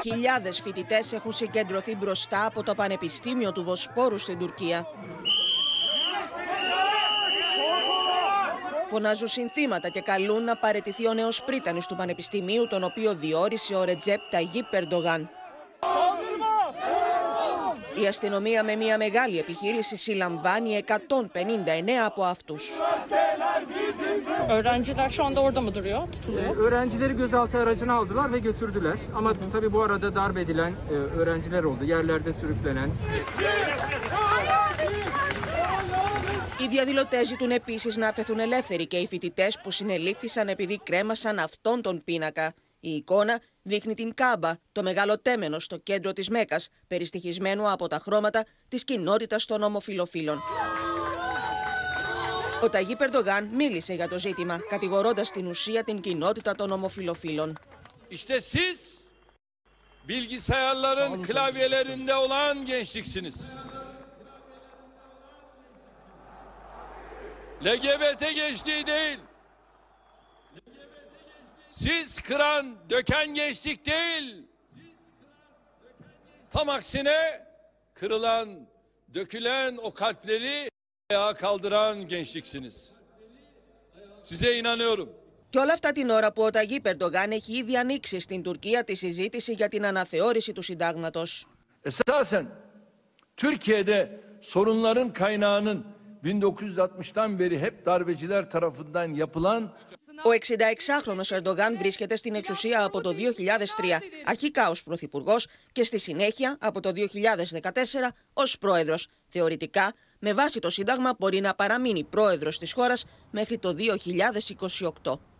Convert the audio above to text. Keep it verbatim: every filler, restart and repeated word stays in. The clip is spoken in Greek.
Χιλιάδες φοιτητές έχουν συγκεντρωθεί μπροστά από το Πανεπιστήμιο του Βοσπόρου στην Τουρκία. Φωνάζουν συνθήματα και καλούν να παραιτηθεί ο νέος πρίτανης του Πανεπιστημίου, τον οποίο διόρισε ο Ρετζέπ Ταγίπ Ερντογάν. Η αστυνομία με μια μεγάλη επιχείρηση συλλαμβάνει εκατόν πενήντα εννέα από αυτούς. Öğrenciler şu anda orada mı duruyor? Tutuluyor. Öğrencileri gözaltı aracına aldılar ve götürdüler. Ama tabii bu arada darp edilen öğrenciler oldu. Yerlerde sürüklenen. Οι διαδηλωτές ζητούν επίσης να αφαιθούν ελεύθεροι και οι φοιτητές που συνελήφθησαν επειδή κρέμασαν αυτόν τον πίνακα. Η εικόνα δείχνει την Κάμπα, το μεγάλο τέμενο στο κέντρο της Μέκας, περιστοιχισμένο από τα χρώματα της κοινότητας των ομοφυλοφίλων. Ο Ταγίπ Ερντογάν μίλησε για το ζήτημα, κατηγορώντας στην ουσία την κοινότητα των ομοφυλοφίλων. İşte siz bilgisayarların klavyelerinde olan gençliksiniz. L G B T gençliği değil. Siz kıran, döken gençlik değil. Tam aksine kırılan, dökülen o kalpleri ayağa kaldıran gençliksiniz. Size inanıyorum. Και όλα αυτά την ώρα που ο Ταγίπ Ερντογάν έχει ήδη ανοίξει στην Τουρκία τη συζήτηση για την αναθεώρηση του συντάγματος. Esasen Türkiye'de sorunların kaynağının bin dokuz yüz altmıştan beri hep darbeciler tarafından yapılan. Ο εξηνταεξάχρονος Ερντογάν βρίσκεται στην εξουσία από το δύο χιλιάδες τρία, αρχικά ως πρωθυπουργός και στη συνέχεια από το δύο χιλιάδες δεκατέσσερα ως πρόεδρος. Θεωρητικά, με βάση το Σύνταγμα μπορεί να παραμείνει πρόεδρος της χώρας μέχρι το δύο χιλιάδες είκοσι οκτώ.